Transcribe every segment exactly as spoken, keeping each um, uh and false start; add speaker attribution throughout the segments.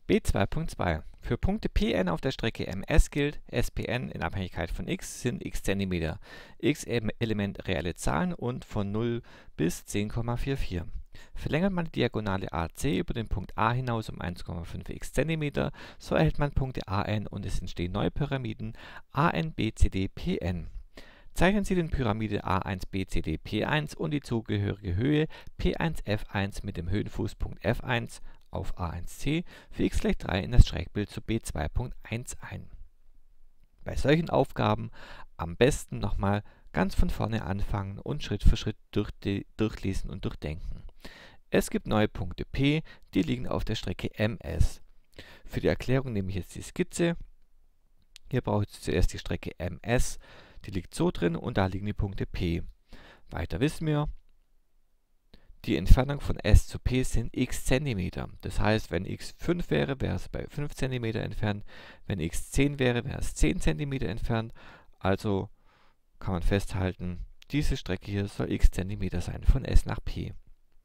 Speaker 1: B zwei Punkt zwei. Für Punkte Pn auf der Strecke Ms gilt, Spn in Abhängigkeit von x sind x Zentimeter, x-Element reelle Zahlen und von null bis zehn Komma vierundvierzig. Verlängert man die Diagonale A C über den Punkt A hinaus um eins Komma fünf x Zentimeter, so erhält man Punkte An und es entstehen neue Pyramiden An, B, C, D, Pn. Zeichnen Sie den Pyramide A eins, B, C, D, P eins und die zugehörige Höhe P eins, F eins mit dem Höhenfußpunkt F eins auf A eins C für x gleich drei in das Schrägbild zu B zwei Punkt eins ein. Bei solchen Aufgaben am besten nochmal ganz von vorne anfangen und Schritt für Schritt durch durchlesen und durchdenken. Es gibt neue Punkte P, die liegen auf der Strecke Ms. Für die Erklärung nehme ich jetzt die Skizze. Hier brauche ich zuerst die Strecke Ms, die liegt so drin und da liegen die Punkte P. Weiter wissen wir, die Entfernung von S zu P sind x Zentimeter. Das heißt, wenn x fünf wäre, wäre es bei fünf Zentimeter entfernt. Wenn x zehn wäre, wäre es zehn Zentimeter entfernt. Also kann man festhalten, diese Strecke hier soll x Zentimeter sein, von S nach P.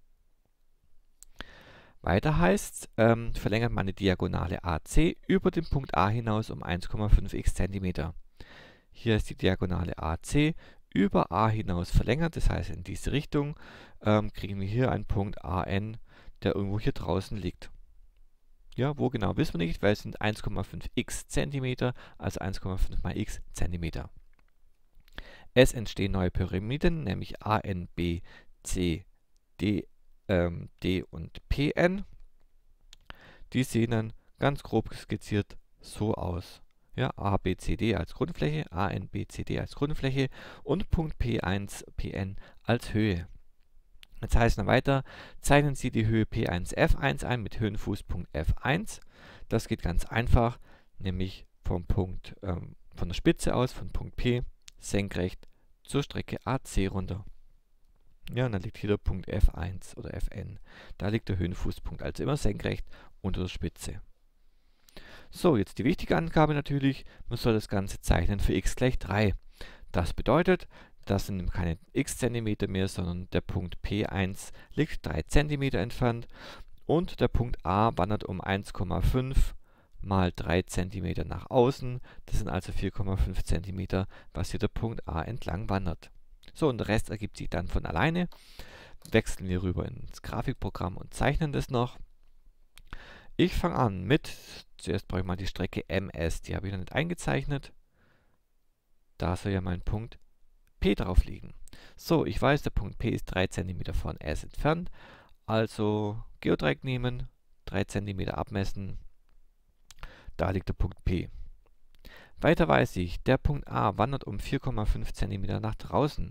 Speaker 1: Weiter heißt, ähm, verlängert man die Diagonale A C über den Punkt A hinaus um eins Komma fünf x Zentimeter. Hier ist die Diagonale A C über A hinaus verlängert, das heißt in diese Richtung ähm, kriegen wir hier einen Punkt An, der irgendwo hier draußen liegt. Ja, wo genau wissen wir nicht, weil es sind eins Komma fünf x Zentimeter, also eins Komma fünf mal x Zentimeter. Es entstehen neue Pyramiden, nämlich An, B, C, D, ähm, D und Pn. Die sehen dann ganz grob skizziert so aus. Ja, A, B, C, D als Grundfläche, An, B, C, D als Grundfläche und Punkt P eins, Pn als Höhe. Jetzt heißt es weiter, zeichnen Sie die Höhe P eins, F eins ein mit Höhenfußpunkt F eins. Das geht ganz einfach, nämlich vom Punkt, ähm, von der Spitze aus, von Punkt P, senkrecht zur Strecke A C runter. Ja, und dann liegt hier der Punkt F eins oder Fn. Da liegt der Höhenfußpunkt, also immer senkrecht unter der Spitze. So, jetzt die wichtige Angabe natürlich, man soll das Ganze zeichnen für x gleich drei. Das bedeutet, das sind keine x Zentimeter mehr, sondern der Punkt P eins liegt drei Zentimeter entfernt und der Punkt A wandert um eins Komma fünf mal drei Zentimeter nach außen. Das sind also vier Komma fünf Zentimeter, was hier der Punkt A entlang wandert. So, und der Rest ergibt sich dann von alleine. Wechseln wir rüber ins Grafikprogramm und zeichnen das noch. Ich fange an mit, zuerst brauche ich mal die Strecke Ms, die habe ich noch nicht eingezeichnet. Da soll ja mein Punkt P drauf liegen. So, ich weiß, der Punkt P ist drei Zentimeter von S entfernt, also Geodreieck nehmen, drei Zentimeter abmessen, da liegt der Punkt P. Weiter weiß ich, der Punkt A wandert um vier Komma fünf Zentimeter nach draußen.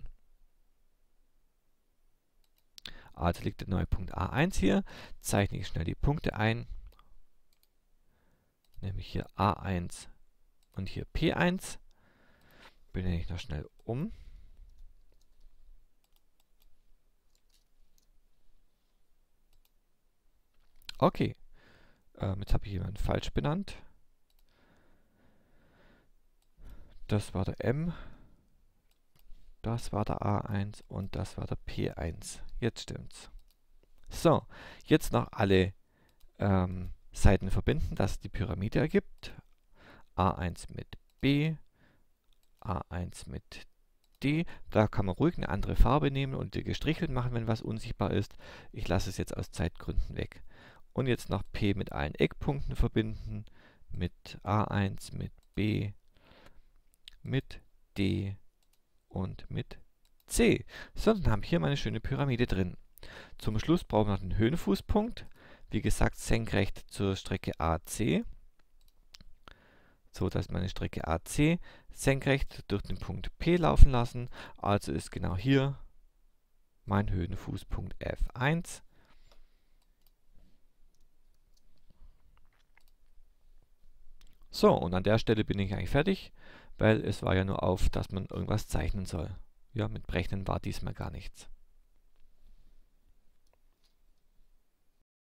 Speaker 1: Also liegt der neue Punkt A eins hier, zeichne ich schnell die Punkte ein. Nämlich hier A eins und hier P eins. Benenne ich noch schnell um. Okay, ähm, jetzt habe ich jemanden falsch benannt. Das war der M, das war der A eins und das war der P eins. Jetzt stimmt's. So, jetzt noch alle ähm, Seiten verbinden, dass die Pyramide ergibt. A eins mit B, A eins mit D. Da kann man ruhig eine andere Farbe nehmen und die gestrichelt machen, wenn was unsichtbar ist. Ich lasse es jetzt aus Zeitgründen weg. Und jetzt noch P mit allen Eckpunkten verbinden, mit A eins, mit B, mit D und mit C. So, dann haben wir hier meine schöne Pyramide drin. Zum Schluss brauchen wir noch den Höhenfußpunkt. Wie gesagt, senkrecht zur Strecke A C. So, dass meine Strecke A C senkrecht durch den Punkt P laufen lassen. Also ist genau hier mein Höhenfußpunkt F eins. So, und an der Stelle bin ich eigentlich fertig, weil es war ja nur auf, dass man irgendwas zeichnen soll. Ja, mit Berechnen war diesmal gar nichts.